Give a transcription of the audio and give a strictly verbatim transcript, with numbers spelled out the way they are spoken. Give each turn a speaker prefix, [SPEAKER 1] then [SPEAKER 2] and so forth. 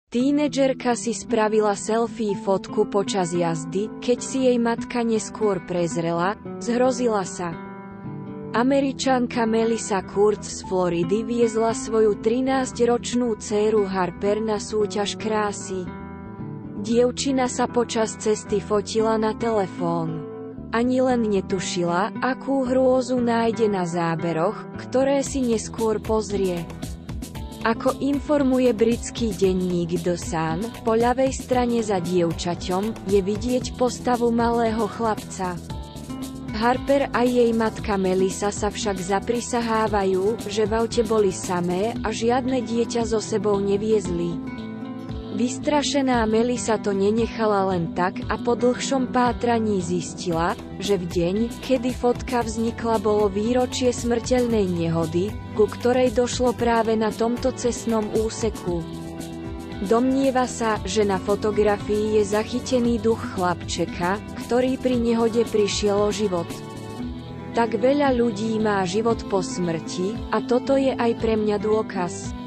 [SPEAKER 1] Tínedžerka si spravila selfie fotku počas jazdy, keď si jej matka neskôr prezrela, zhrozila sa. Američanka Melissa Kurtz z Floridy viezla svoju trinásťročnú dcéru Harper na súťaž krásy. Dievčina sa počas cesty fotila na telefón. Ani len netušila, akú hrôzu nájde na záberoch, ktoré si neskôr pozrie. Ako informuje britský denník The Sun, po ľavej strane za dievčaťom je vidieť postavu malého chlapca. Harper a jej matka Melissa sa však zaprisahávajú, že v aute boli samé a žiadne dieťa so sebou neviezli. Vystrašená Melissa to nenechala len tak a po dlhšom pátraní zistila, že v deň, kedy fotka vznikla, bolo výročie smrteľnej nehody, ku ktorej došlo práve na tomto cestnom úseku. Domnieva sa, že na fotografii je zachytený duch chlapčeka, ktorý pri nehode prišiel o život. Tak veľa ľudí má život po smrti, a toto je aj pre mňa dôkaz.